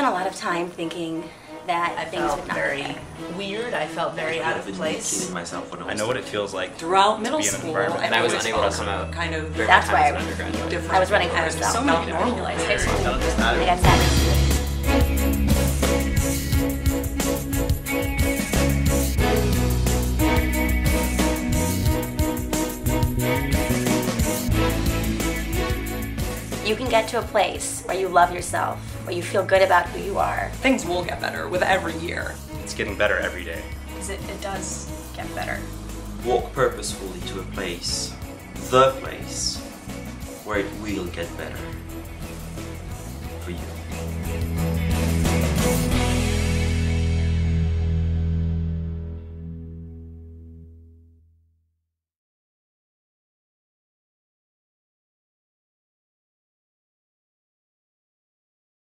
spent a lot of time thinking that I things felt would not very be weird. I felt very out of place. I know what it feels like Throughout to middle be in an school, environment. And I was was unable to also come out. kind of Very That's much why as an undergraduate. different. I was running for And myself. so many people realized high school. I got sat next to it. You can get to a place where you love yourself, where you feel good about who you are. Things will get better with every year. It's getting better every day. Because it does get better. Walk purposefully to a place, the place, where it will get better.